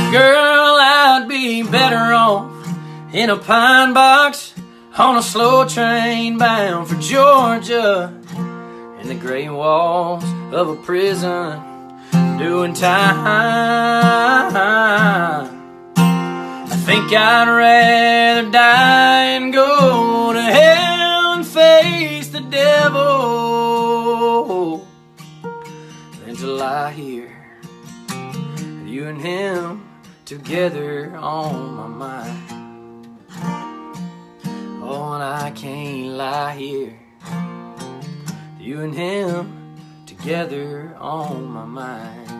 Girl, I'd be better off in a pine box on a slow train bound for Georgia, in the gray walls of a prison doing time. I think I'd rather die and go to hell and face the devil than to lie here with you and him together on my mind. Oh, and I can't lie here, you and him together on my mind.